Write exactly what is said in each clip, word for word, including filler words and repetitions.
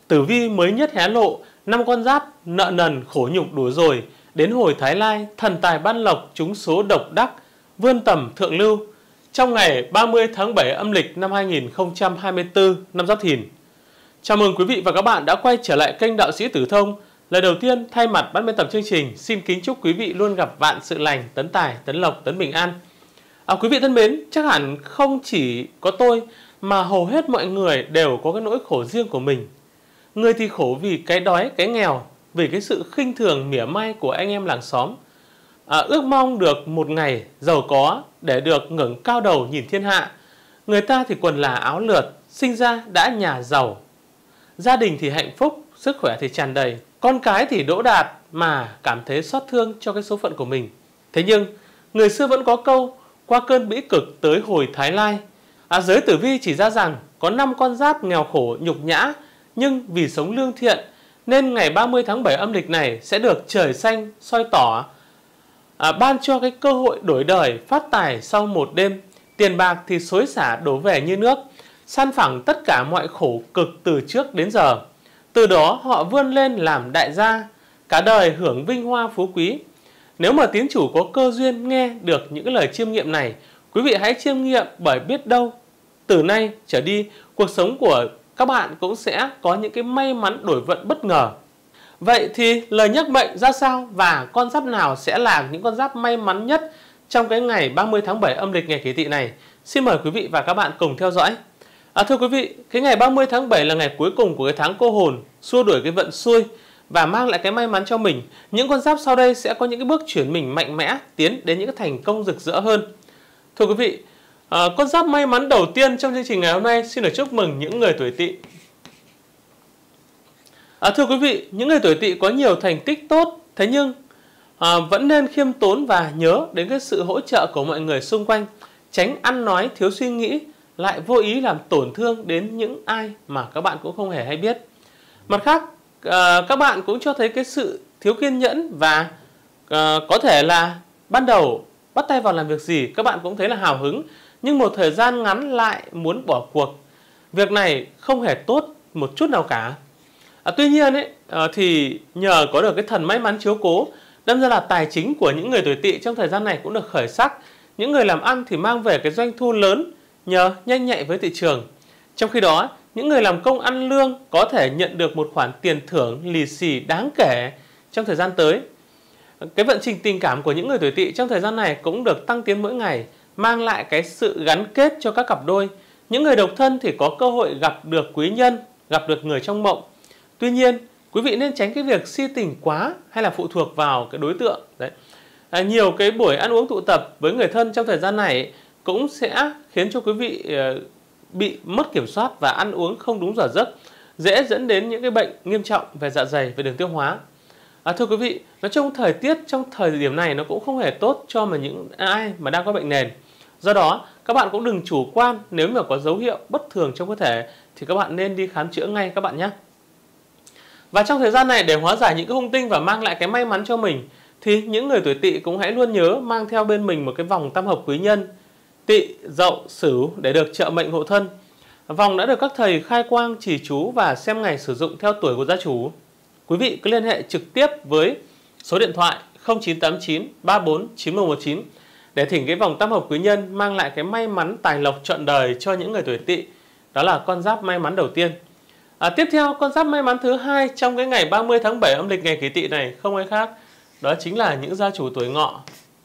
Tử vi mới nhất hé lộ, năm con giáp nợ nần khổ nhục đủ rồi, đến hồi Thái Lai, thần tài ban lộc trúng số độc đắc, vươn tầm thượng lưu. Trong ngày ba mươi tháng bảy âm lịch năm hai nghìn không trăm hai mươi tư năm Giáp Thìn. Chào mừng quý vị và các bạn đã quay trở lại kênh Đạo Sĩ Tử Thông. Lời đầu tiên, thay mặt ban biên tập chương trình, xin kính chúc quý vị luôn gặp vạn sự lành, tấn tài, tấn lộc, tấn bình an. À, quý vị thân mến, chắc hẳn không chỉ có tôi mà hầu hết mọi người đều có cái nỗi khổ riêng của mình. Người thì khổ vì cái đói, cái nghèo, vì cái sự khinh thường mỉa mai của anh em làng xóm. À, ước mong được một ngày giàu có để được ngẩng cao đầu nhìn thiên hạ. Người ta thì quần là áo lượt, sinh ra đã nhà giàu, gia đình thì hạnh phúc, sức khỏe thì tràn đầy, con cái thì đỗ đạt mà cảm thấy xót thương cho cái số phận của mình. Thế nhưng người xưa vẫn có câu qua cơn bĩ cực tới hồi Thái Lai. À, giới tử vi chỉ ra rằng có năm con giáp nghèo khổ nhục nhã, nhưng vì sống lương thiện nên ngày ba mươi tháng bảy âm lịch này sẽ được trời xanh soi tỏ, à, ban cho cái cơ hội đổi đời phát tài sau một đêm. Tiền bạc thì xối xả đổ về như nước, san phẳng tất cả mọi khổ cực từ trước đến giờ. Từ đó họ vươn lên làm đại gia, cả đời hưởng vinh hoa phú quý. Nếu mà tín chủ có cơ duyên nghe được những cái lời chiêm nghiệm này, quý vị hãy chiêm nghiệm, bởi biết đâu từ nay trở đi cuộc sống của các bạn cũng sẽ có những cái may mắn đổi vận bất ngờ. Vậy thì lời nhắc mệnh ra sao và con giáp nào sẽ là những con giáp may mắn nhất trong cái ngày ba mươi tháng bảy âm lịch ngày Kỷ Tỵ này? Xin mời quý vị và các bạn cùng theo dõi. À, thưa quý vị, cái ngày ba mươi tháng bảy là ngày cuối cùng của cái tháng Cô Hồn, xua đuổi cái vận xui và mang lại cái may mắn cho mình. Những con giáp sau đây sẽ có những cái bước chuyển mình mạnh mẽ, tiến đến những cái thành công rực rỡ hơn. Thưa quý vị, à, con giáp may mắn đầu tiên trong chương trình ngày hôm nay xin được chúc mừng những người tuổi Tỵ. À, thưa quý vị, những người tuổi Tỵ có nhiều thành tích tốt, thế nhưng à, vẫn nên khiêm tốn và nhớ đến cái sự hỗ trợ của mọi người xung quanh, tránh ăn nói thiếu suy nghĩ, lại vô ý làm tổn thương đến những ai mà các bạn cũng không hề hay biết. Mặt khác, à, các bạn cũng cho thấy cái sự thiếu kiên nhẫn và à, có thể là ban đầu bắt tay vào làm việc gì các bạn cũng thấy là hào hứng, nhưng một thời gian ngắn lại muốn bỏ cuộc. Việc này không hề tốt một chút nào cả. À, tuy nhiên ấy, à, thì nhờ có được cái thần may mắn chiếu cố, đâm ra là tài chính của những người tuổi Tỵ trong thời gian này cũng được khởi sắc. Những người làm ăn thì mang về cái doanh thu lớn nhờ nhanh nhạy với thị trường. Trong khi đó, những người làm công ăn lương có thể nhận được một khoản tiền thưởng lì xì đáng kể trong thời gian tới. Cái vận trình tình cảm của những người tuổi Tỵ trong thời gian này cũng được tăng tiến mỗi ngày, mang lại cái sự gắn kết cho các cặp đôi. Những người độc thân thì có cơ hội gặp được quý nhân, gặp được người trong mộng. Tuy nhiên, quý vị nên tránh cái việc si tình quá hay là phụ thuộc vào cái đối tượng. Đấy. À, nhiều cái buổi ăn uống tụ tập với người thân trong thời gian này cũng sẽ khiến cho quý vị uh, bị mất kiểm soát và ăn uống không đúng giờ giấc, dễ dẫn đến những cái bệnh nghiêm trọng về dạ dày, về đường tiêu hóa. À, thưa quý vị, nói chung thời tiết trong thời điểm này nó cũng không hề tốt cho mà những ai mà đang có bệnh nền. Do đó, các bạn cũng đừng chủ quan, nếu mà có dấu hiệu bất thường trong cơ thể thì các bạn nên đi khám chữa ngay các bạn nhé. Và trong thời gian này, để hóa giải những cái hung tinh và mang lại cái may mắn cho mình, thì những người tuổi Tỵ cũng hãy luôn nhớ mang theo bên mình một cái vòng tam hợp quý nhân Tỵ, Dậu, Sửu để được trợ mệnh hộ thân. Vòng đã được các thầy khai quang chỉ chú và xem ngày sử dụng theo tuổi của gia chủ. Quý vị cứ liên hệ trực tiếp với số điện thoại không chín tám chín ba bốn chín một một chín để thỉnh cái vòng tam hợp quý nhân mang lại cái may mắn tài lộc trọn đời cho những người tuổi Tỵ. Đó là con giáp may mắn đầu tiên. À, tiếp theo, con giáp may mắn thứ hai trong cái ngày ba mươi tháng bảy âm lịch ngày Kỷ Tỵ này không ai khác, đó chính là những gia chủ tuổi Ngọ.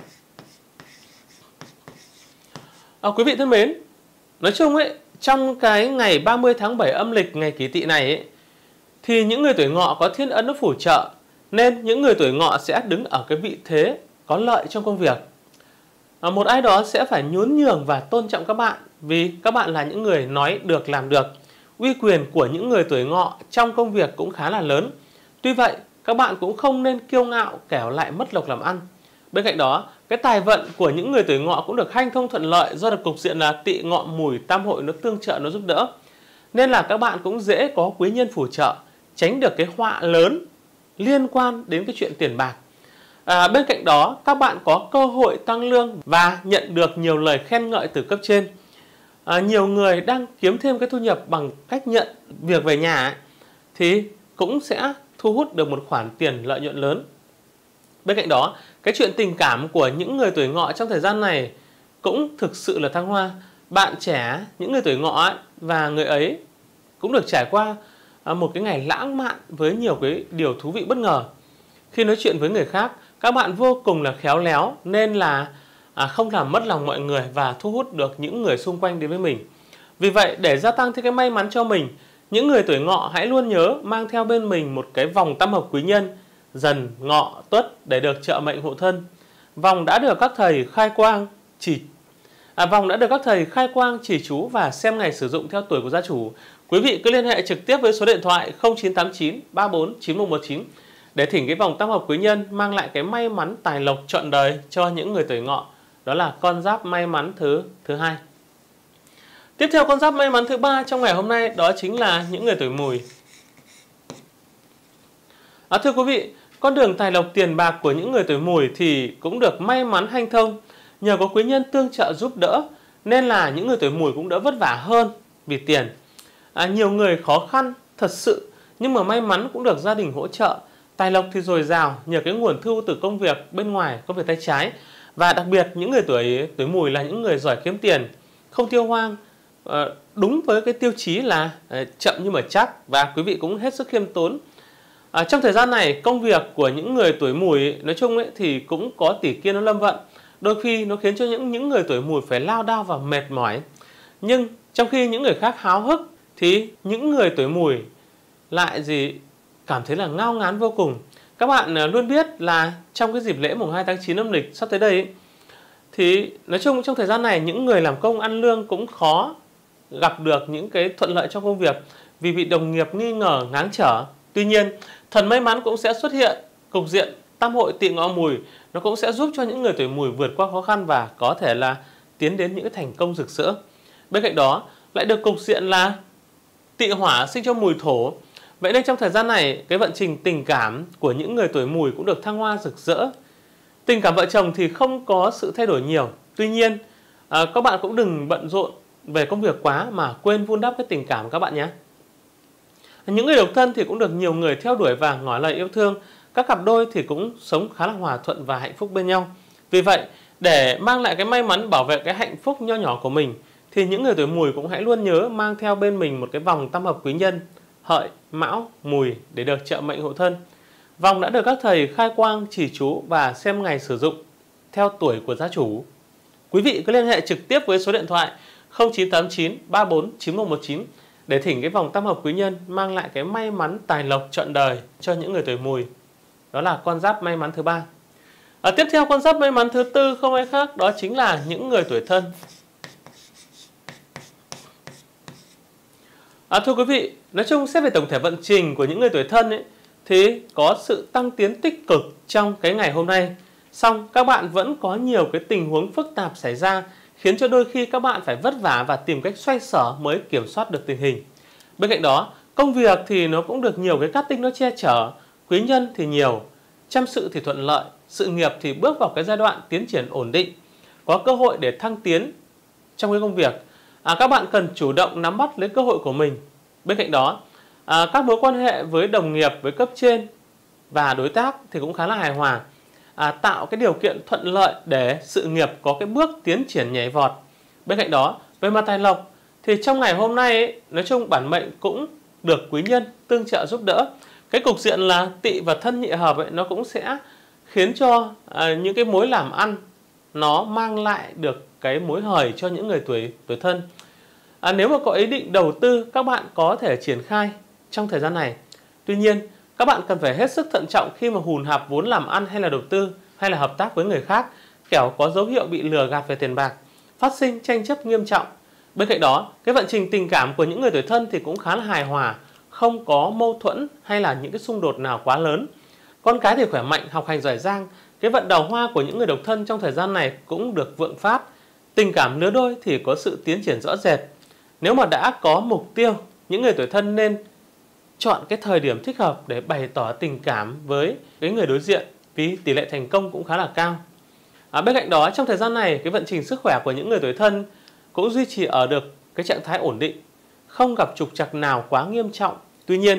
À, quý vị thân mến, nói chung ấy, trong cái ngày ba mươi tháng bảy âm lịch ngày Kỷ Tỵ này ấy, thì những người tuổi Ngọ có thiên ấn nó phù trợ, nên những người tuổi Ngọ sẽ đứng ở cái vị thế có lợi trong công việc. À, một ai đó sẽ phải nhún nhường và tôn trọng các bạn, vì các bạn là những người nói được làm được. Uy quyền của những người tuổi Ngọ trong công việc cũng khá là lớn. Tuy vậy, các bạn cũng không nên kiêu ngạo kẻo lại mất lộc làm ăn. Bên cạnh đó, cái tài vận của những người tuổi Ngọ cũng được hanh thông thuận lợi do được cục diện là Tỵ Ngọ Mùi tam hội nó tương trợ, nó giúp đỡ. Nên là các bạn cũng dễ có quý nhân phù trợ, tránh được cái họa lớn liên quan đến cái chuyện tiền bạc. À, bên cạnh đó, các bạn có cơ hội tăng lương và nhận được nhiều lời khen ngợi từ cấp trên. À, nhiều người đang kiếm thêm cái thu nhập bằng cách nhận việc về nhà ấy, thì cũng sẽ thu hút được một khoản tiền lợi nhuận lớn. Bên cạnh đó, cái chuyện tình cảm của những người tuổi Ngọ trong thời gian này cũng thực sự là thăng hoa. Bạn trẻ, những người tuổi Ngọ ấy, và người ấy cũng được trải qua một cái ngày lãng mạn với nhiều cái điều thú vị bất ngờ. Khi nói chuyện với người khác, các bạn vô cùng là khéo léo nên là à, không làm mất lòng mọi người và thu hút được những người xung quanh đến với mình. Vì vậy, để gia tăng thêm cái may mắn cho mình, những người tuổi Ngọ hãy luôn nhớ mang theo bên mình một cái vòng tam hợp quý nhân Dần, Ngọ, Tuất để được trợ mệnh hộ thân. Vòng đã được các thầy khai quang chỉ à, vòng đã được các thầy khai quang chỉ chú và xem ngày sử dụng theo tuổi của gia chủ. Quý vị cứ liên hệ trực tiếp với số điện thoại không chín tám chín ba bốn chín một một chín để thỉnh cái vòng tam hợp quý nhân mang lại cái may mắn tài lộc trọn đời cho những người tuổi Ngọ. Đó là con giáp may mắn thứ thứ hai. Tiếp theo, con giáp may mắn thứ ba trong ngày hôm nay đó chính là những người tuổi Mùi. À, thưa quý vị, con đường tài lộc tiền bạc của những người tuổi Mùi thì cũng được may mắn hanh thông nhờ có quý nhân tương trợ giúp đỡ, nên là những người tuổi Mùi cũng đỡ vất vả hơn vì tiền. À, nhiều người khó khăn thật sự nhưng mà may mắn cũng được gia đình hỗ trợ. Tài lộc thì dồi dào nhờ cái nguồn thu từ công việc bên ngoài, công việc tay trái. Và đặc biệt những người tuổi tuổi Mùi là những người giỏi kiếm tiền, không tiêu hoang, à, đúng với cái tiêu chí là à, chậm nhưng mà chắc, và quý vị cũng hết sức khiêm tốn. À, trong thời gian này, công việc của những người tuổi Mùi nói chung ấy, thì cũng có tỷ kiên nó lâm vận. Đôi khi nó khiến cho những những người tuổi Mùi phải lao đao và mệt mỏi. Nhưng trong khi những người khác háo hức thì những người tuổi Mùi lại gì cảm thấy là ngao ngán vô cùng. Các bạn luôn biết là trong cái dịp lễ mùng hai tháng chín âm lịch sắp tới đây ấy, thì nói chung trong thời gian này những người làm công ăn lương cũng khó gặp được những cái thuận lợi trong công việc vì bị đồng nghiệp nghi ngờ ngáng trở. Tuy nhiên, thần may mắn cũng sẽ xuất hiện, cục diện tam hội Tỵ Ngọ Mùi nó cũng sẽ giúp cho những người tuổi Mùi vượt qua khó khăn và có thể là tiến đến những thành công rực rỡ. Bên cạnh đó lại được cục diện là Tỵ Hỏa sinh cho Mùi Thổ. Vậy nên trong thời gian này, cái vận trình tình cảm của những người tuổi Mùi cũng được thăng hoa rực rỡ. Tình cảm vợ chồng thì không có sự thay đổi nhiều. Tuy nhiên, à, các bạn cũng đừng bận rộn về công việc quá mà quên vun đắp cái tình cảm các bạn nhé. Những người độc thân thì cũng được nhiều người theo đuổi và ngỏ lời yêu thương. Các cặp đôi thì cũng sống khá là hòa thuận và hạnh phúc bên nhau. Vì vậy, để mang lại cái may mắn bảo vệ cái hạnh phúc nho nhỏ của mình, thì những người tuổi Mùi cũng hãy luôn nhớ mang theo bên mình một cái vòng tam hợp quý nhân Hợi, Mão, Mùi để được trợ mệnh hộ thân. Vòng đã được các thầy khai quang chỉ chú và xem ngày sử dụng theo tuổi của gia chủ. Quý vị cứ liên hệ trực tiếp với số điện thoại không chín tám chín ba bốn chín một một chín để thỉnh cái vòng tam hợp quý nhân mang lại cái may mắn tài lộc trọn đời cho những người tuổi Mùi. Đó là con giáp may mắn thứ ba. Ở tiếp theo, con giáp may mắn thứ tư không ai khác đó chính là những người tuổi Thân. À, thưa quý vị, nói chung xét về tổng thể vận trình của những người tuổi Thân ấy, thì có sự tăng tiến tích cực trong cái ngày hôm nay. Song các bạn vẫn có nhiều cái tình huống phức tạp xảy ra khiến cho đôi khi các bạn phải vất vả và tìm cách xoay sở mới kiểm soát được tình hình. Bên cạnh đó, công việc thì nó cũng được nhiều cái cát tinh nó che chở, quý nhân thì nhiều, chăm sự thì thuận lợi, sự nghiệp thì bước vào cái giai đoạn tiến triển ổn định, có cơ hội để thăng tiến trong cái công việc. À, các bạn cần chủ động nắm bắt lấy cơ hội của mình. Bên cạnh đó, à, các mối quan hệ với đồng nghiệp, với cấp trên và đối tác thì cũng khá là hài hòa, à, tạo cái điều kiện thuận lợi để sự nghiệp có cái bước tiến triển nhảy vọt. Bên cạnh đó, về mặt tài lộc thì trong ngày hôm nay ấy, nói chung bản mệnh cũng được quý nhân tương trợ giúp đỡ. Cái cục diện là Tỵ và Thân nhị hợp ấy, nó cũng sẽ khiến cho à, những cái mối làm ăn nó mang lại được cái mối hời cho những người tuổi tuổi Thân. À, nếu mà có ý định đầu tư, các bạn có thể triển khai trong thời gian này. Tuy nhiên, các bạn cần phải hết sức thận trọng khi mà hùn hạp vốn làm ăn hay là đầu tư hay là hợp tác với người khác, kẻo có dấu hiệu bị lừa gạt về tiền bạc, phát sinh tranh chấp nghiêm trọng. Bên cạnh đó, cái vận trình tình cảm của những người tuổi Thân thì cũng khá là hài hòa, không có mâu thuẫn hay là những cái xung đột nào quá lớn. Con cái thì khỏe mạnh, học hành giỏi giang. Cái vận đào hoa của những người độc thân trong thời gian này cũng được vượng phát. Tình cảm lứa đôi thì có sự tiến triển rõ rệt. Nếu mà đã có mục tiêu, những người tuổi Thân nên chọn cái thời điểm thích hợp để bày tỏ tình cảm với cái người đối diện, vì tỷ lệ thành công cũng khá là cao. À, bên cạnh đó, trong thời gian này, cái vận trình sức khỏe của những người tuổi Thân cũng duy trì ở được cái trạng thái ổn định, không gặp trục trặc nào quá nghiêm trọng. Tuy nhiên,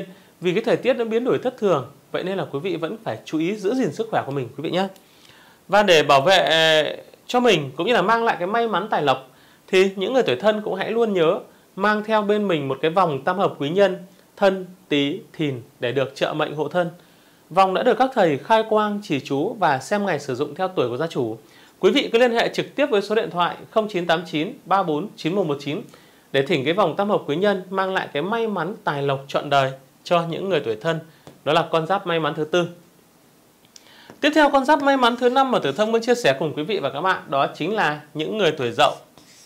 vì cái thời tiết nó biến đổi thất thường, vậy nên là quý vị vẫn phải chú ý giữ gìn sức khỏe của mình quý vị nhé. Và để bảo vệ cho mình cũng như là mang lại cái may mắn tài lộc thì những người tuổi Thân cũng hãy luôn nhớ mang theo bên mình một cái vòng tam hợp quý nhân Thân, Tý, Thìn để được trợ mệnh hộ thân. Vòng đã được các thầy khai quang chỉ chú và xem ngày sử dụng theo tuổi của gia chủ. Quý vị cứ liên hệ trực tiếp với số điện thoại không chín tám chín ba bốn chín một một chín để thỉnh cái vòng tam hợp quý nhân mang lại cái may mắn tài lộc trọn đời cho những người tuổi Thân. Đó là con giáp may mắn thứ tư. Tiếp theo, con giáp may mắn thứ năm mà Tử Thông muốn chia sẻ cùng quý vị và các bạn đó chính là những người tuổi Dậu.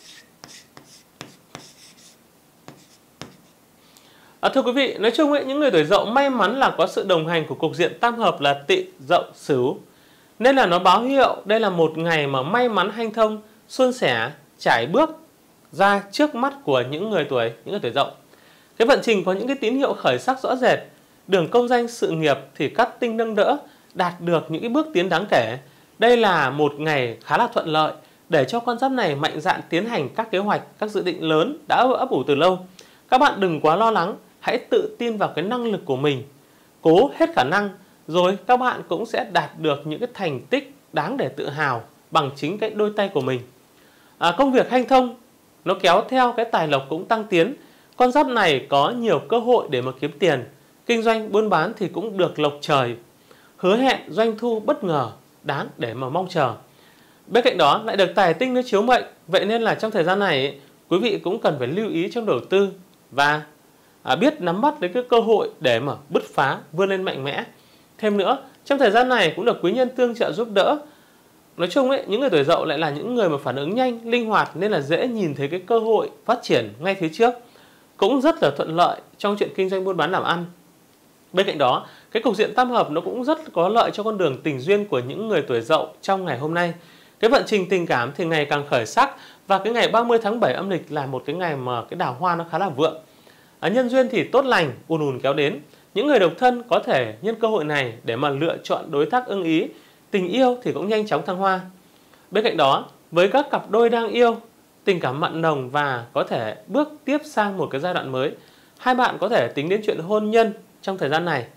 À, thưa quý vị, nói chung ấy, những người tuổi Dậu may mắn là có sự đồng hành của cục diện tam hợp là Tỵ, Dậu, Sửu. Nên là nó báo hiệu đây là một ngày mà may mắn hanh thông, suôn sẻ, trải bước ra trước mắt của những người tuổi những người tuổi Dậu. Cái vận trình có những cái tín hiệu khởi sắc rõ rệt, đường công danh sự nghiệp thì cát tinh nâng đỡ, đạt được những cái bước tiến đáng kể. Đây là một ngày khá là thuận lợi để cho con giáp này mạnh dạn tiến hành các kế hoạch, các dự định lớn đã ấp ủ từ lâu. Các bạn đừng quá lo lắng, hãy tự tin vào cái năng lực của mình, cố hết khả năng, rồi các bạn cũng sẽ đạt được những cái thành tích đáng để tự hào bằng chính cái đôi tay của mình. À, công việc hanh thông, nó kéo theo cái tài lộc cũng tăng tiến. Con giáp này có nhiều cơ hội để mà kiếm tiền, kinh doanh buôn bán thì cũng được lộc trời, hứa hẹn doanh thu bất ngờ đáng để mà mong chờ. Bên cạnh đó lại được tài tinh nó chiếu mệnh, vậy nên là trong thời gian này quý vị cũng cần phải lưu ý trong đầu tư và à, biết nắm bắt lấy cái cơ hội để mà bứt phá, vươn lên mạnh mẽ. Thêm nữa, trong thời gian này cũng được quý nhân tương trợ giúp đỡ. Nói chung ấy, những người tuổi Dậu lại là những người mà phản ứng nhanh, linh hoạt nên là dễ nhìn thấy cái cơ hội phát triển ngay phía trước, cũng rất là thuận lợi trong chuyện kinh doanh buôn bán làm ăn. Bên cạnh đó, cái cục diện tam hợp nó cũng rất có lợi cho con đường tình duyên của những người tuổi Dậu trong ngày hôm nay. Cái vận trình tình cảm thì ngày càng khởi sắc và cái ngày ba mươi tháng bảy âm lịch là một cái ngày mà cái đào hoa nó khá là vượng. À, nhân duyên thì tốt lành, ùn ùn kéo đến. Những người độc thân có thể nhân cơ hội này để mà lựa chọn đối tác ưng ý. Tình yêu thì cũng nhanh chóng thăng hoa. Bên cạnh đó, với các cặp đôi đang yêu, tình cảm mặn nồng và có thể bước tiếp sang một cái giai đoạn mới, hai bạn có thể tính đến chuyện hôn nhân trong thời gian này.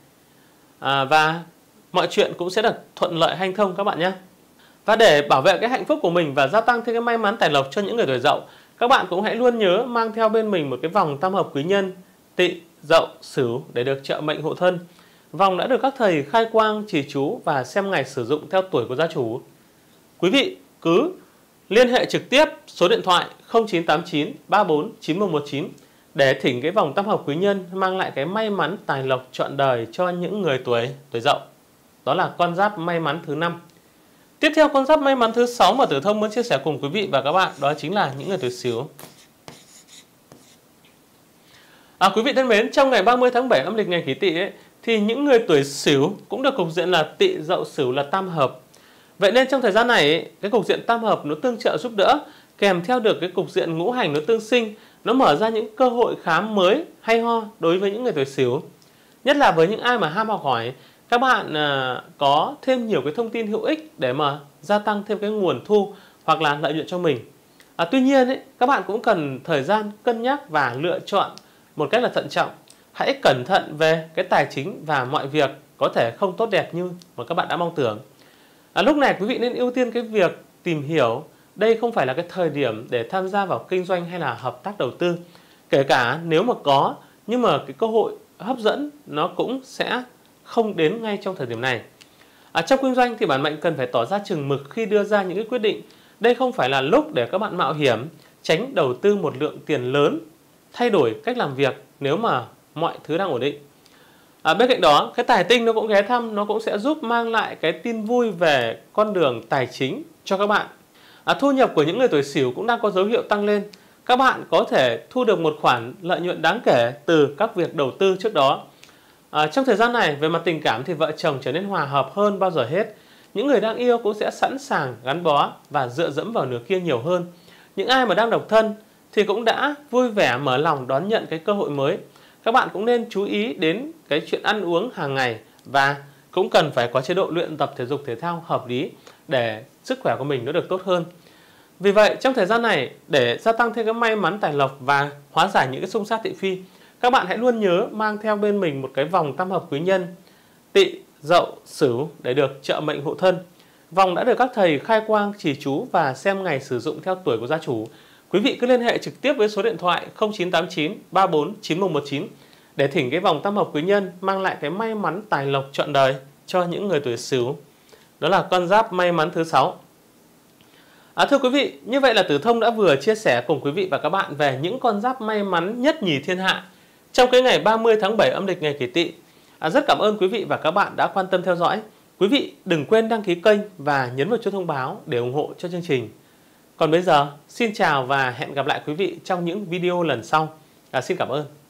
À, và mọi chuyện cũng sẽ được thuận lợi hanh thông các bạn nhé. Và để bảo vệ cái hạnh phúc của mình và gia tăng thêm cái may mắn tài lộc cho những người tuổi Dậu, các bạn cũng hãy luôn nhớ mang theo bên mình một cái vòng tam hợp quý nhân Tỵ, Dậu, Sửu để được trợ mệnh hộ thân. Vòng đã được các thầy khai quang chỉ chú và xem ngày sử dụng theo tuổi của gia chủ. Quý vị cứ liên hệ trực tiếp số điện thoại không chín tám chín ba bốn chín một một chín để thỉnh cái vòng tam hợp quý nhân mang lại cái may mắn tài lộc trọn đời cho những người tuổi tuổi Dậu. Đó là con giáp may mắn thứ năm. Tiếp theo, con giáp may mắn thứ sáu mà Tử Thông muốn chia sẻ cùng quý vị và các bạn đó chính là những người tuổi Sửu. À, quý vị thân mến, trong ngày ba mươi tháng bảy âm lịch ngày Kỷ Tỵ ấy, thì những người tuổi Sửu cũng được cục diện là Tỵ, Dậu, Sửu là tam hợp. Vậy nên trong thời gian này ấy, cái cục diện tam hợp nó tương trợ giúp đỡ, kèm theo được cái cục diện ngũ hành nó tương sinh, nó mở ra những cơ hội khám mới hay ho đối với những người tuổi Sửu. Nhất là với những ai mà ham học hỏi, các bạn à, có thêm nhiều cái thông tin hữu ích để mà gia tăng thêm cái nguồn thu hoặc là lợi nhuận cho mình. À, tuy nhiên ấy, các bạn cũng cần thời gian cân nhắc và lựa chọn một cách là thận trọng. Hãy cẩn thận về cái tài chính và mọi việc có thể không tốt đẹp như mà các bạn đã mong tưởng. À, lúc này quý vị nên ưu tiên cái việc tìm hiểu. Đây không phải là cái thời điểm để tham gia vào kinh doanh hay là hợp tác đầu tư. Kể cả nếu mà có, nhưng mà cái cơ hội hấp dẫn nó cũng sẽ không đến ngay trong thời điểm này. À, trong kinh doanh thì bản mệnh cần phải tỏ ra chừng mực khi đưa ra những cái quyết định. Đây không phải là lúc để các bạn mạo hiểm, tránh đầu tư một lượng tiền lớn, thay đổi cách làm việc nếu mà mọi thứ đang ổn định. À, bên cạnh đó, cái tài tinh nó cũng ghé thăm, nó cũng sẽ giúp mang lại cái tin vui về con đường tài chính cho các bạn. À, thu nhập của những người tuổi Sửu cũng đang có dấu hiệu tăng lên. Các bạn có thể thu được một khoản lợi nhuận đáng kể từ các việc đầu tư trước đó. À, trong thời gian này, về mặt tình cảm thì vợ chồng trở nên hòa hợp hơn bao giờ hết. Những người đang yêu cũng sẽ sẵn sàng gắn bó và dựa dẫm vào nửa kia nhiều hơn. Những ai mà đang độc thân thì cũng đã vui vẻ mở lòng đón nhận cái cơ hội mới. Các bạn cũng nên chú ý đến cái chuyện ăn uống hàng ngày và cũng cần phải có chế độ luyện tập thể dục thể thao hợp lý để sức khỏe của mình nó được tốt hơn. Vì vậy, trong thời gian này, để gia tăng thêm cái may mắn tài lộc và hóa giải những cái xung sát thị phi, các bạn hãy luôn nhớ mang theo bên mình một cái vòng tam hợp quý nhân Tỵ, Dậu, Sửu để được trợ mệnh hộ thân. Vòng đã được các thầy khai quang trì chú và xem ngày sử dụng theo tuổi của gia chủ. Quý vị cứ liên hệ trực tiếp với số điện thoại không chín tám chín ba bốn chín một một chín để thỉnh cái vòng tam hợp quý nhân mang lại cái may mắn tài lộc trọn đời cho những người tuổi Sửu. Đó là con giáp may mắn thứ sáu. À, thưa quý vị, như vậy là Tử Thông đã vừa chia sẻ cùng quý vị và các bạn về những con giáp may mắn nhất nhì thiên hạ trong cái ngày ba mươi tháng bảy âm lịch ngày Kỷ Tỵ. À, rất cảm ơn quý vị và các bạn đã quan tâm theo dõi. Quý vị đừng quên đăng ký kênh và nhấn vào chuông thông báo để ủng hộ cho chương trình. Còn bây giờ, xin chào và hẹn gặp lại quý vị trong những video lần sau. À, xin cảm ơn.